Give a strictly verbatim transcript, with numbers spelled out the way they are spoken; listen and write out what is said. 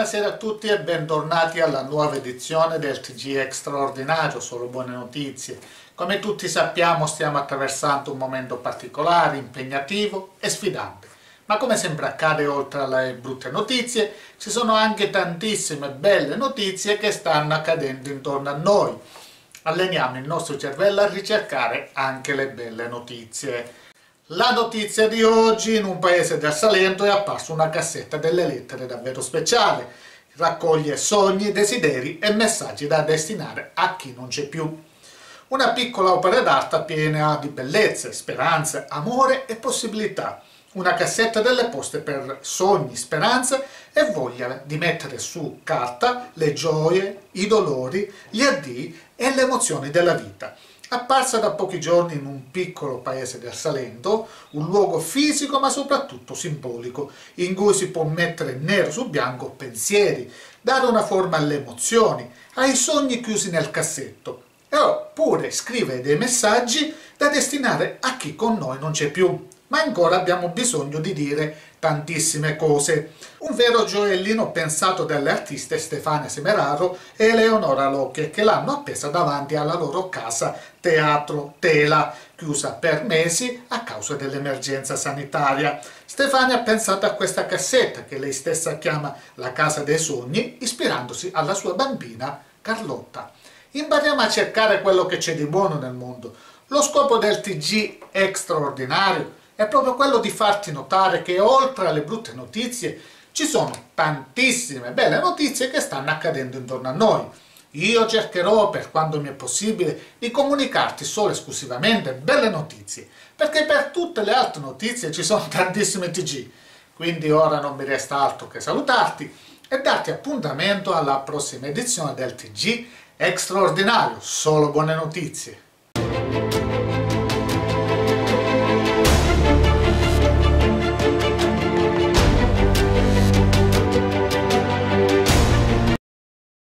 Buonasera a tutti e bentornati alla nuova edizione del T G Straordinario, solo buone notizie. Come tutti sappiamo stiamo attraversando un momento particolare, impegnativo e sfidante. Ma come sempre accade, oltre alle brutte notizie, ci sono anche tantissime belle notizie che stanno accadendo intorno a noi. Alleniamo il nostro cervello a ricercare anche le belle notizie. La notizia di oggi: in un paese del Salento è apparsa una cassetta delle lettere davvero speciale. Raccoglie sogni, desideri e messaggi da destinare a chi non c'è più. Una piccola opera d'arte piena di bellezze, speranze, amore e possibilità. Una cassetta delle poste per sogni, speranze e voglia di mettere su carta le gioie, i dolori, gli addii e le emozioni della vita. Apparsa da pochi giorni in un piccolo paese del Salento, un luogo fisico ma soprattutto simbolico, in cui si può mettere nero su bianco pensieri, dare una forma alle emozioni, ai sogni chiusi nel cassetto, e oppure scrivere dei messaggi da destinare a chi con noi non c'è più. Ma ancora abbiamo bisogno di dire tantissime cose. Un vero gioiellino pensato dalle artiste Stefania Semeraro e Eleonora Locche, che l'hanno appesa davanti alla loro casa Teatro Tela, chiusa per mesi a causa dell'emergenza sanitaria. Stefania ha pensato a questa cassetta, che lei stessa chiama la casa dei sogni, ispirandosi alla sua bambina Carlotta. Impariamo a cercare quello che c'è di buono nel mondo. Lo scopo del T G Straordinario è proprio quello di farti notare che oltre alle brutte notizie ci sono tantissime belle notizie che stanno accadendo intorno a noi. Io cercherò, per quanto mi è possibile, di comunicarti solo e esclusivamente belle notizie, perché per tutte le altre notizie ci sono tantissime T G. Quindi ora non mi resta altro che salutarti e darti appuntamento alla prossima edizione del T G Straordinario, solo buone notizie.